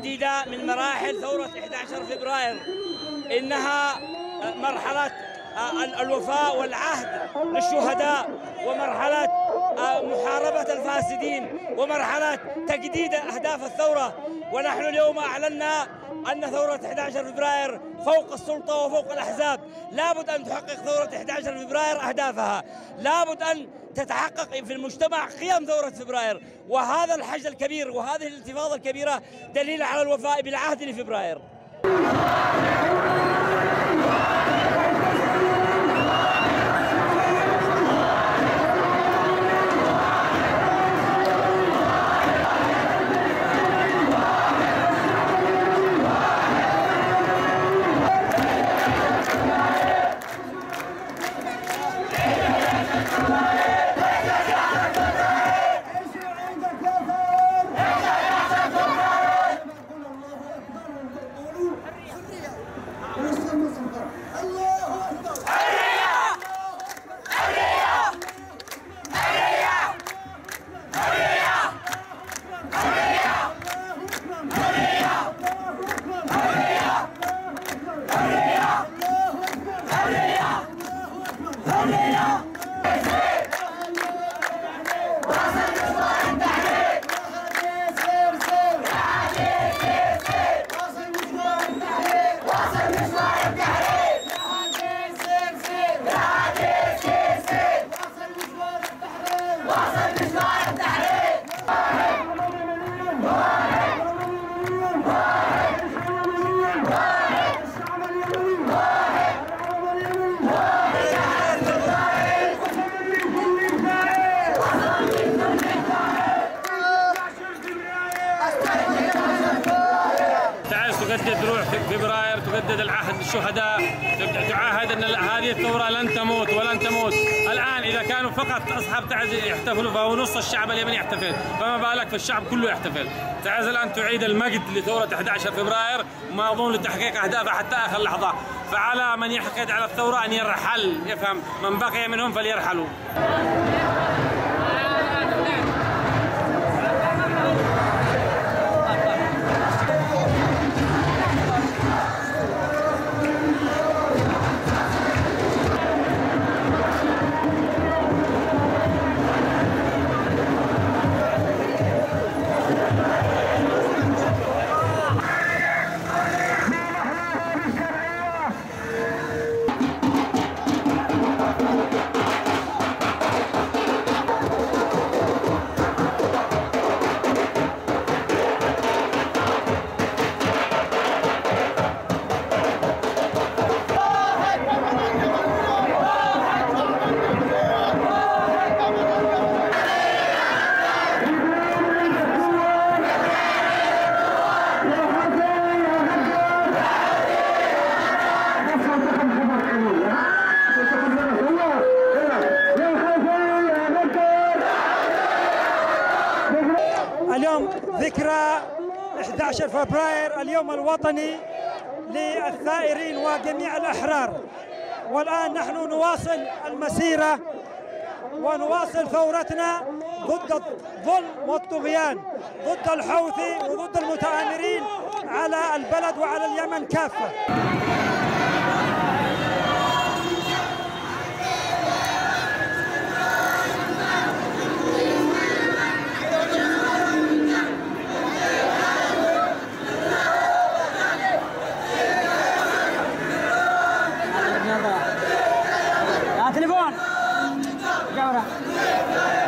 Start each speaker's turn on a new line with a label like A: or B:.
A: جديدة من مراحل ثورة 11 فبراير، إنها مرحلة الوفاء والعهد للشهداء، ومرحلة محاربة الفاسدين، ومرحلة تجديد أهداف الثورة. ونحن اليوم أعلنا أن ثورة 11 فبراير فوق السلطة وفوق الأحزاب. لابد أن تحقق ثورة 11 فبراير أهدافها، لابد أن تتحقق في المجتمع قيم ثورة فبراير. وهذا الحشد الكبير وهذه الانتفاضة الكبيرة دليل على الوفاء بالعهد لفبراير.
B: تجدد روح فبراير، تجدد العهد للشهداء، تعاهد ان هذه الثوره لن تموت ولن تموت. الان اذا كانوا فقط اصحاب تعز يحتفلوا فهو نص الشعب اليمني يحتفل، فما بالك في الشعب كله يحتفل. تعز الان تعيد المجد لثوره 11 فبراير وماضون لتحقيق اهدافها حتى اخر لحظه، فعلى من يحقد على الثوره ان يرحل، يفهم من بقي منهم فليرحلوا.
C: اليوم ذكرى 11 فبراير، اليوم الوطني للثائرين وجميع الأحرار. والآن نحن نواصل المسيرة ونواصل ثورتنا ضد الظلم والطغيان، ضد الحوثي وضد المتآمرين على البلد وعلى اليمن كافة.
D: تليفون